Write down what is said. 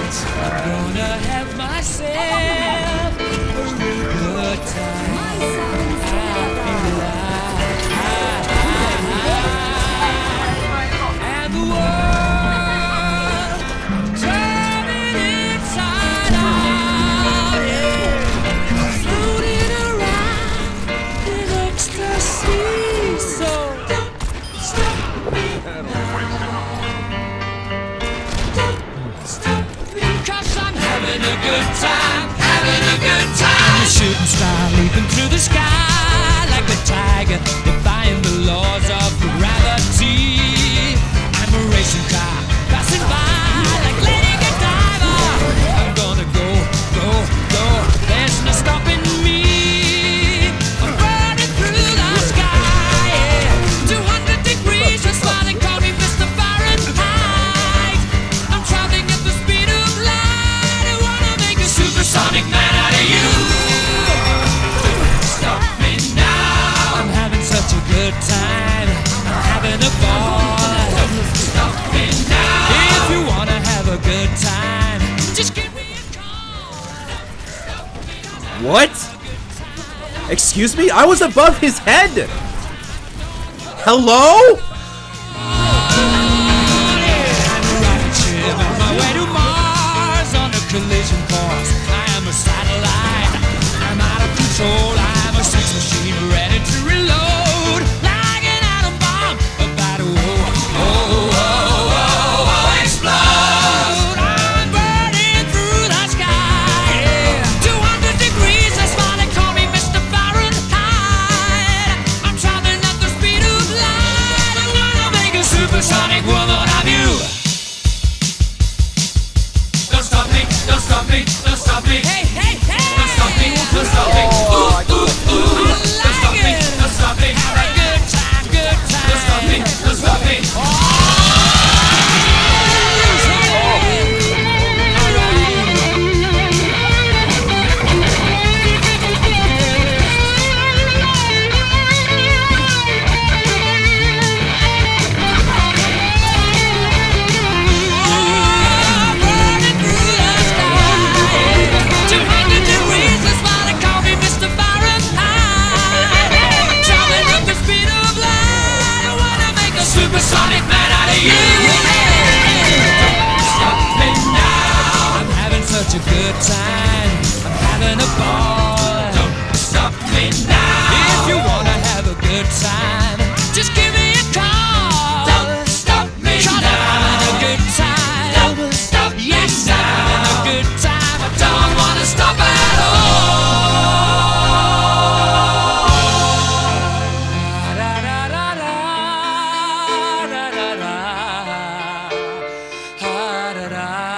I'm gonna have myself a real good time. I feel alive, and the world turning inside out, yeah. Floating around in ecstasy. So don't stop me. Cause I'm having a good time, having a good time. A shooting star leaping through the sky like a tiger, defying the laws of gravity. I'm a racing car passing by like Lady Godiva. I'm gonna go, go, go. There's no stopping me. I'm burning through the sky, yeah. 200 degrees, that's why they call me Mr. Fahrenheit. I'm traveling at the speed of light. I wanna make a supersonic man out of you. Stop me now. I'm having such a good time. I'm having a ball. Stop me now. If you wanna have a good time, just give me a call. What? Excuse me? I was above his head! Hello? On my way to Mars on a collision course. I am a satellite. I'm out of control. I'm a sex machine ready to reload. Like an atom bomb about to explode. I'm burning through the sky. Yeah. 200 degrees, that's why they call me Mr. Fahrenheit. I'm traveling at the speed of light. I wanna make a supersonic woman of you. Don't stop me, don't stop me, don't stop me. Hey, hey, hey! Don't stop me, don't stop me. Ooh, ooh, ooh. Don't stop me, don't stop me. Have a good time, good time. Don't stop me, don't stop me. Supersonic man out of you. Stop me now. I'm having such a good time. I'm having a ball. Don't stop me now. If you wanna have a good time, just give me a call. Don't stop me now. I'm having a good time. Don't stop me now. I'm having a good time. I don't wanna stop at all. Da da da.